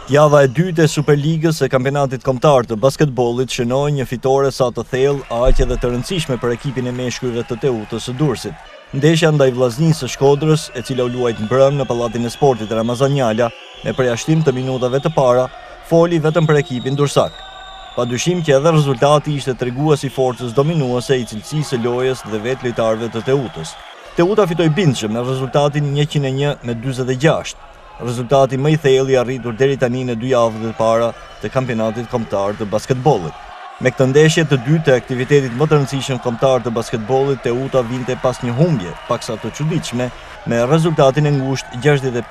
Java e dytë e Superligës e kampionatit kombëtar të basketbollit shënoi një fitore sa të thellë, aq edhe të rëndësishme për ekipin e meshkujve të Teutës së Durrësit. Ndeshja ndaj Vllaznisë së Shkodrës, e cila u luajt mbrëm në Pallatin e Sportit Ramazan Njala, me përjashtim të minutave të para, foli vetëm për ekipin durrësak. Padyshim që edhe rezultati ishte tregues i forcës dominuese, i cilësisë së lojës dhe vetë lojtarëve të Teutës. Teuta fitoi bindshëm me rezultatin 101-46. Rezultati më i thellë i arritur deri tani në 2 javët e para të kampionatit kombëtar të basketbollit. Me këtë ndeshje të dytë të aktivitetit më të rëndësishëm kombëtar të basketbollit, Teuta vinte pas një humbje paksa të çuditshme me rezultatin e ngushtë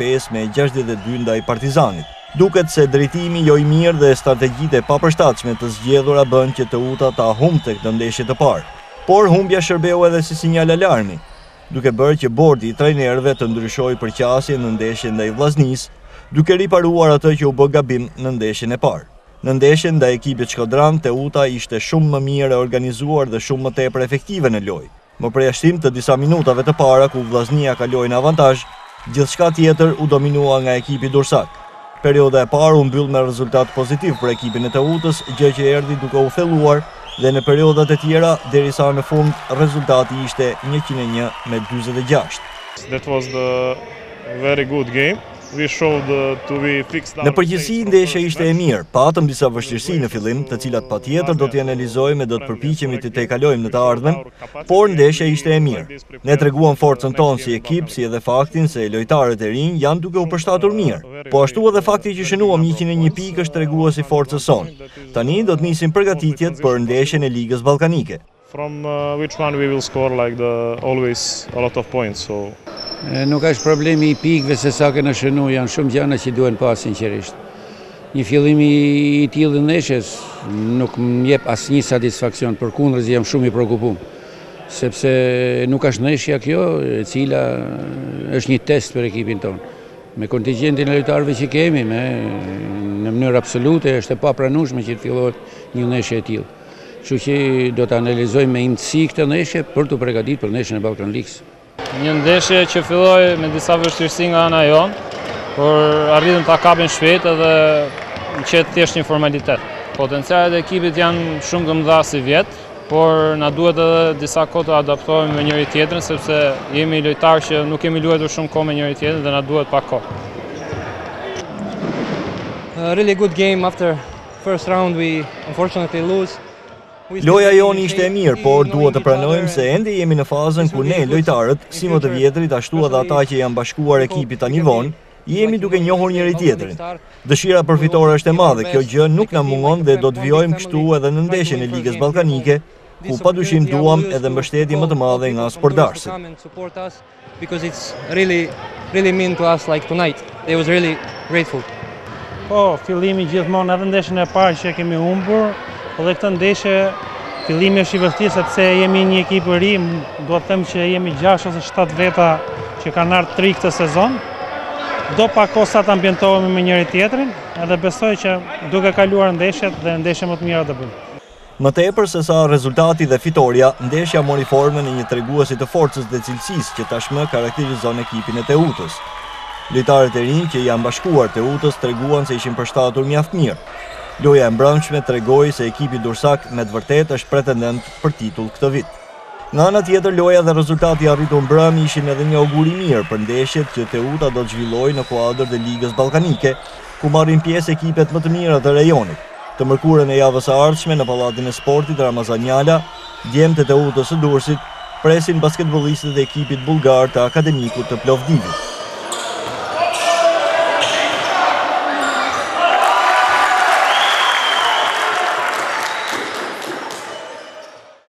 65-62 ndaj Partizanit. Duket se drejtimi jo i mirë dhe strategjitë e papërshtatshme të zgjedhura bën që Teuta ta humbte këtë ndeshje të parë. Por humbja shërbeu edhe si sinjal alarmi, duke bërë që bordi i trajnerëve të ndryshojë përqasjen në ndeshjen ndaj Vllaznisë, duke riparuar atë që u bë gabim në ndeshjen e parë. Në ndeshjen ndaj ekipit shkodran, Teuta ishte shumë më mirë e organizuar dhe shumë më tepër efektive në lojë. Më përjashtim të disa minutave të para ku Vllaznia kaloi në avantazh, gjithçka tjetër u dominua nga ekipi durrësak. Perioda e parë u mbyll me rezultat pozitiv për ekipin e Teutës, gjë që erdhi duke u thelluar dhe në periodat e tjera, derisa në fund rezultati ishte 101-46. That was the very good game. We showed to be fixed. Në përgjithësi ndeshja ishte e mirë, patëm disa vështirësi në fillim, të cilat patjetër do t'i analizojmë e do të përpiqemi të tejkalojmë në të ardhmen, por ndeshja ishte e mirë. Ne treguam forcën tonë si ekip, si edhe faktin se lojtarët e rinj janë duke u përshtatur mirë. Po ashtu edhe fakti që shënuam 101 pikë është tregues i forcës sonë. Tani do të nisim përgatitjet për ndeshjen e Ligës Ballkanike. From which one we will score always a lot of points. So nuk është problemi i pikëve se sa kena shënu, janë shumë gjëra që duhen pas sinqerisht. Një fillim i tillë ndeshjes nuk më jep asnjë satisfaksion, përkundër jam shumë i shqetësuar, sepse nuk është ndeshja kjo e cila është një test për ekipin tonë. Me kontingjentin e lojtarëve që kemi, në mënyrë absolute është e papranueshme që të fillohet një ndeshje e tillë. Kështu që do të analizojmë me imtësi këtë ndeshje për të përgatitur për ndeshjen e Ballkan Ligës. Një ndeshje që filloi me disa vështirësi nga ana jonë, por arritëm ta kapim shpejt edhe qet thjesht një formalitet. Potencialet e ekipit janë shumë të mëdha si vjet, por na duhet edhe disa kohë të adaptohemi me njëri tjetrin, sepse jemi lojtarë që nuk kemi luajtur shumë kohë me njëri tjetrin dhe na duhet pak kohë. A really good game. After first round we unfortunately lose. Loja jonë ishte e mirë, por duhet të pranojmë se ende jemi në fazën ku ne, lojtarët, si më të vjetrit, ashtu edhe ata që janë bashkuar ekipit tani vonë, jemi duke njohur njëri tjetrin. Dëshira për fitore është e madhe, kjo gjë nuk na mungon dhe do të vijojmë kështu edhe në ndeshjen e Ligës Ballkanike, ku padyshim duam edhe mbështetje më të madhe nga sportdarësit. Because it's really mean to us like tonight. It was really grateful. Po, fillimi gjithmonë edhe ndeshjen e parë që kemi humbur, po dhe këtë ndeshje fillimi është i vështirë sepse jemi një ekip i ri, do të them që jemi 6 ose 7 veta që kanë ardhur 3 këtë sezon. Do pak kohë sa të ambientohemi me njëri tjetrin, edhe besoj që duke kaluar ndeshjet dhe ndeshje më të mira të bëjmë. Më tepër se sa rezultati dhe fitoria, ndeshja mori formën e një treguesi të forcës dhe cilësisë që tashmë karakterizon ekipin e Teutës. Lojtarët e rinj që janë bashkuar Teutës treguan se ishin përshtatur mjaft mirë. Loja e mbrëmshme tregoi se ekipi durrësak me të vërtetë është pretendent për titull këtë vit. Nga ana tjetër, loja dhe rezultati arritur mbrëm ishin edhe një augur i mirë për ndeshjet që Teuta do të zhvillojë në kuadër të Ligës Ballkanike, ku marrin pjesë ekipet më të mira të rajonit. Të mërkurën e javës së ardhshme në Pallatin e Sportit Ramazan Njala, djemtë e Teutës së Durrësit presin basketbollistët e ekipit bullgar të Akademikut të Plovdivit.